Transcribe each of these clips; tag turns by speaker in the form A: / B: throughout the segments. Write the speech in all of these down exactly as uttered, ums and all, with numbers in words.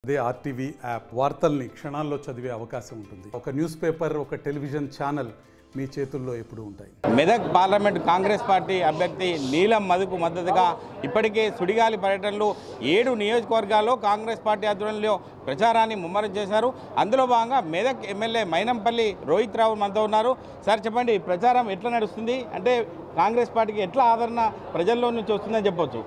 A: అదే RTV app వార్తల్ని క్షణాల్లో చదివే అవకాశం ఉంటుంది. ఒక న్యూస్ పేపర్, ఒక టెలివిజన్ ఛానల్ మీ చేతుల్లో ఎప్పుడూ ఉంటాయి.
B: మెదక్ పార్లమెంట్ కాంగ్రెస్ పార్టీ అభ్యర్థి నీలం మధుకు మద్దతుగా ఇప్పటికే సుడిగాలి పర్యటనలు ఏడు నియోజకవర్గాల్లో కాంగ్రెస్ పార్టీ ఆధ్వర్యంలో ప్రచారాన్ని ముమ్మరం చేశారు. అందులో భాగంగా మెదక్ ఎమ్మెల్యే మైనంపల్లి రోహిత్ రావు మనతో ఉన్నారు. సార్ చెప్పండి, ప్రచారం ఎట్లా నడుస్తుంది? అంటే కాంగ్రెస్ పార్టీకి ఎట్లా ఆదరణ ప్రజల్లో నుంచి వస్తుందని చెప్పొచ్చు?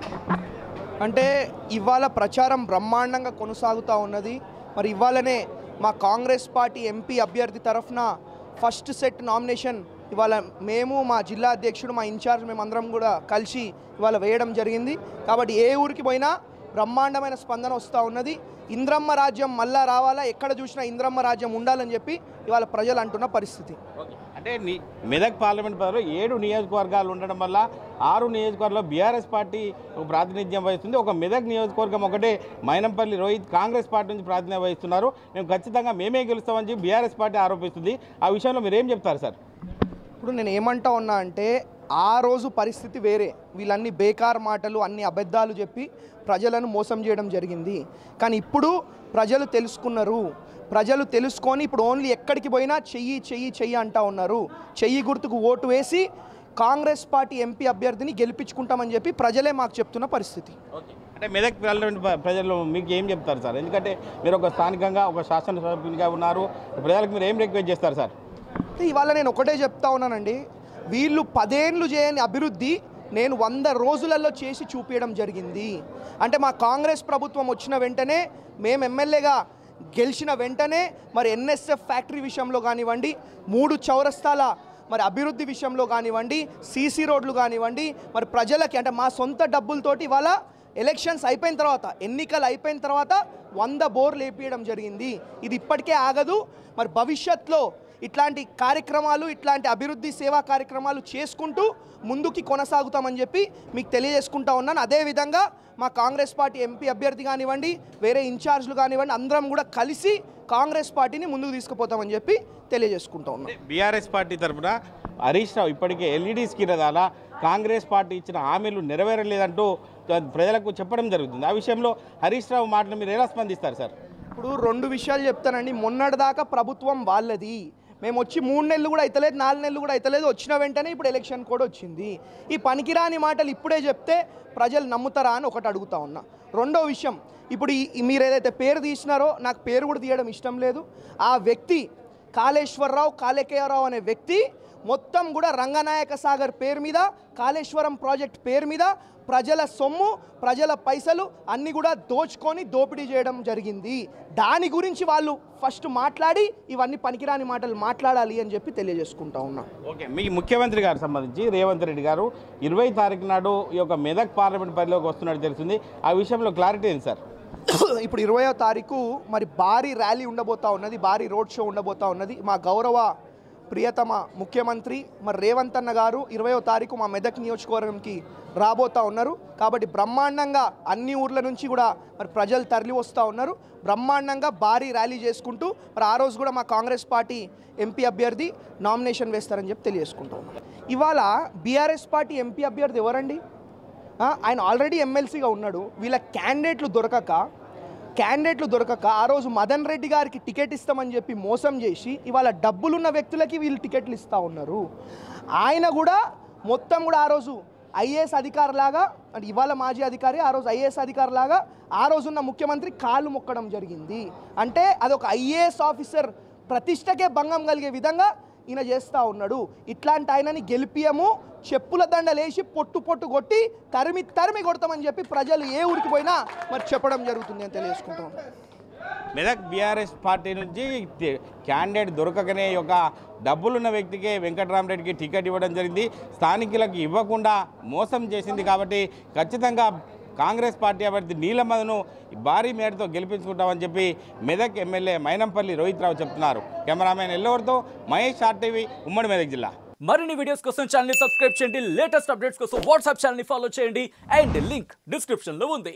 C: అంటే ఇవాళ ప్రచారం బ్రహ్మాండంగా కొనసాగుతూ ఉన్నది. మరి ఇవాళనే మా కాంగ్రెస్ పార్టీ ఎంపీ అభ్యర్థి తరఫున ఫస్ట్ సెట్ నామినేషన్ ఇవాళ మేము, మా జిల్లా అధ్యక్షుడు, మా ఇన్ఛార్జ్ మేమందరం కూడా కలిసి ఇవాళ వేయడం జరిగింది. కాబట్టి ఏ ఊరికి పోయినా బ్రహ్మాండమైన స్పందన వస్తూ ఉన్నది. ఇంద్రమ్మ రాజ్యం మళ్ళా రావాలా, ఎక్కడ చూసినా ఇంద్రమ్మ రాజ్యం ఉండాలని చెప్పి ఇవాళ ప్రజలు అంటున్న పరిస్థితి.
B: అంటే మెదక్ పార్లమెంట్ పరిధిలో ఏడు నియోజకవర్గాలు ఉండడం వల్ల ఆరు నియోజకవర్గాల్లో బీఆర్ఎస్ పార్టీ ప్రాతినిధ్యం వహిస్తుంది. ఒక మెదక్ నియోజకవర్గం ఒకటే మైనంపల్లి రోహిత్ కాంగ్రెస్ పార్టీ నుంచి ప్రాతినిధ్యం వహిస్తున్నారు. మేము ఖచ్చితంగా మేమే గెలుస్తామని చెప్పి బీఆర్ఎస్ పార్టీ ఆరోపిస్తుంది. ఆ విషయంలో మీరు ఏం చెప్తారు సార్?
C: ఇప్పుడు నేను ఏమంటా ఉన్నా అంటే ఆ రోజు పరిస్థితి వేరే. వీళ్ళన్ని బేకార్ మాటలు, అన్ని అబద్ధాలు చెప్పి ప్రజలను మోసం చేయడం జరిగింది. కానీ ఇప్పుడు ప్రజలు తెలుసుకున్నారు. ప్రజలు తెలుసుకొని ఇప్పుడు ఓన్లీ ఎక్కడికి పోయినా చెయ్యి చెయ్యి చెయ్యి అంటా ఉన్నారు. చెయ్యి గుర్తుకు ఓటు వేసి కాంగ్రెస్ పార్టీ ఎంపీ అభ్యర్థిని గెలిపించుకుంటామని చెప్పి ప్రజలే మాకు చెప్తున్న పరిస్థితి.
B: అంటే మెదక్ ప్రజలు మీకు ఏం చెప్తారు సార్? ఎందుకంటే మీరు ఒక స్థానికంగా ఒక శాసనసభ్యునిగా ఉన్నారు. ప్రజలకు మీరు ఏం రిక్వెస్ట్ చేస్తారు సార్?
C: ఇవాళ నేను ఒకటే చెప్తా ఉన్నానండి, వీళ్ళు పదేళ్ళు చేయని అభివృద్ధి నేను వంద రోజులలో చేసి చూపించడం జరిగింది. అంటే మా కాంగ్రెస్ ప్రభుత్వం వచ్చిన వెంటనే, మేము ఎమ్మెల్యేగా గెలిచిన వెంటనే మరి ఎన్ఎస్ఎఫ్ ఫ్యాక్టరీ విషయంలో కానివ్వండి, మూడు చౌరస్తాల మరి అభివృద్ధి విషయంలో కానివ్వండి, సీసీ రోడ్లు కానివ్వండి, మరి ప్రజలకి అంటే మా సొంత డబ్బులతోటి ఇవాళ ఎలక్షన్స్ అయిపోయిన తర్వాత, ఎన్నికలు అయిపోయిన తర్వాత వంద బోర్లు వేపించడం జరిగింది. ఇది ఇప్పటికే ఆగదు. మరి భవిష్యత్తులో ఇట్లాంటి కార్యక్రమాలు, ఇట్లాంటి అభివృద్ధి సేవా కార్యక్రమాలు చేసుకుంటూ ముందుకి కొనసాగుతామని చెప్పి మీకు తెలియజేసుకుంటా ఉన్నాను. అదేవిధంగా మా కాంగ్రెస్ పార్టీ ఎంపీ అభ్యర్థి కానివ్వండి, వేరే ఇన్ఛార్జ్లు కానివ్వండి, అందరం కూడా కలిసి కాంగ్రెస్ పార్టీని ముందుకు తీసుకుపోతామని చెప్పి తెలియజేసుకుంటా ఉన్నాం.
B: బీఆర్ఎస్ పార్టీ తరఫున హరీష్ రావు ఇప్పటికే ఎల్ఈడి స్క్రీన్ ద్వారా కాంగ్రెస్ పార్టీ ఇచ్చిన హామీలు నెరవేరలేదంటూ ప్రజలకు చెప్పడం జరుగుతుంది. ఆ విషయంలో హరీష్ రావు మాటలు మీరు ఎలా స్పందిస్తారు సార్?
C: ఇప్పుడు రెండు విషయాలు చెప్తానండి. మొన్నటిదాకా ప్రభుత్వం వాళ్ళది, మేము వచ్చి మూడు నెలలు కూడా అవుతలేదు, నాలుగు నెలలు కూడా అవుతలేదు, వచ్చిన వెంటనే ఇప్పుడు ఎలక్షన్ కూడా వచ్చింది. ఈ పనికిరాని మాటలు ఇప్పుడే చెప్తే ప్రజలు నమ్ముతారా అని ఒకటి అడుగుతా ఉన్నా. రెండో విషయం, ఇప్పుడు ఈ మీరు ఏదైతే పేరు తీసినారో నాకు పేరు కూడా తీయడం ఇష్టం లేదు. ఆ వ్యక్తి కాళేశ్వరరావు, కాళేకేయరావు అనే వ్యక్తి మొత్తం కూడా రంగనాయక సాగర్ పేరు మీద, కాళేశ్వరం ప్రాజెక్ట్ పేరు మీద ప్రజల సొమ్ము, ప్రజల పైసలు అన్నీ కూడా దోచుకొని దోపిడీ చేయడం జరిగింది. దాని గురించి వాళ్ళు ఫస్ట్ మాట్లాడి ఇవన్నీ పనికిరాని మాటలు మాట్లాడాలి అని చెప్పి తెలియజేసుకుంటా ఉన్నా.
B: ఓకే, మీ ముఖ్యమంత్రి గారు సంబంధించి రేవంత్ రెడ్డి గారు ఇరవై తారీఖు నాడు ఈ యొక్క మెదక్ పార్లమెంట్ పరిధిలోకి వస్తున్నట్టు తెలిసింది. ఆ విషయంలో క్లారిటీ ఏంటి సార్?
C: ఇప్పుడు ఇరవయో తారీఖు మరి భారీ ర్యాలీ ఉండబోతా ఉన్నది, భారీ రోడ్ షో ఉండబోతా ఉన్నది. మా గౌరవ ప్రియతమ ముఖ్యమంత్రి మరి రేవంత్ అన్న గారు ఇరవయో తారీఖు మా మెదక్ నియోజకవర్గంకి రాబోతూ ఉన్నారు. కాబట్టి బ్రహ్మాండంగా అన్ని ఊర్ల నుంచి కూడా మరి ప్రజలు తరలి వస్తూ ఉన్నారు. బ్రహ్మాండంగా భారీ ర్యాలీ చేసుకుంటూ మరి ఆ రోజు కూడా మా కాంగ్రెస్ పార్టీ ఎంపీ అభ్యర్థి నామినేషన్ వేస్తారని చెప్పి తెలియజేసుకుంటూ ఉన్నాం. ఇవాళ బీఆర్ఎస్ పార్టీ ఎంపీ అభ్యర్థి ఎవరండి? ఆయన ఆల్రెడీ ఎమ్మెల్సీగా ఉన్నాడు. వీళ్ళ క్యాండిడేట్లు దొరకక క్యాండిడేట్లు దొరకక ఆ రోజు మదన్ రెడ్డి గారికి టికెట్ ఇస్తామని చెప్పి మోసం చేసి ఇవాళ డబ్బులున్న వ్యక్తులకి వీళ్ళు టికెట్లు ఇస్తూ ఉన్నారు. ఆయన కూడా మొత్తం కూడా ఆ రోజు ఐఏఎస్ అధికారిలాగా, అంటే ఇవాళ మాజీ అధికారి, ఆ రోజు ఐఏఎస్ అధికారిలాగా ఆ రోజున్న ముఖ్యమంత్రి కాళ్ళు మొక్కడం జరిగింది. అంటే అదొక ఐఏఎస్ ఆఫీసర్ ప్రతిష్టకే భంగం కలిగే విధంగా ఈయన చేస్తూ ఉన్నాడు. ఇట్లాంటి ఆయనని గెలిపియము, చెప్పుల దండలేసి పొట్టు పొట్టు కొట్టి తరిమి తరిమి కొడతామని చెప్పి ప్రజలు ఏ ఊరికి పోయినా మరి చెప్పడం జరుగుతుంది అని తెలియజేసుకుంటాం.
B: మెదక్ బీఆర్ఎస్ పార్టీ నుంచి క్యాండిడేట్ దొరకకనే ఒక డబ్బులున్న వ్యక్తికే వెంకటరామరెడ్డికి టికెట్ ఇవ్వడం జరిగింది. స్థానికులకు ఇవ్వకుండా మోసం చేసింది. కాబట్టి ఖచ్చితంగా కాంగ్రెస్ పార్టీ అభ్యర్థి నీలం మధును భారీ మేరతో గెలిపించుకుంటామని చెప్పి మెదక్ ఎమ్మెల్యే మైనంపల్లి రోహిత్ రావు చెప్తున్నారు. కెమెరామెన్ ఎల్లవరితో మహేష్, ఆర్టీవీ, ఉమ్మడి మెదక్ జిల్లా.
D: మరిన్ని వీడియోస్ కోసం ఛానల్ ని సబ్స్క్రైబ్ చేయండి. లేటెస్ట్ అప్డేట్స్ కోసం వాట్సాప్ ఛానల్ ని ఫాలో చేయండి. అండ్ లింక్ డిస్క్రిప్షన్ లో ఉంది.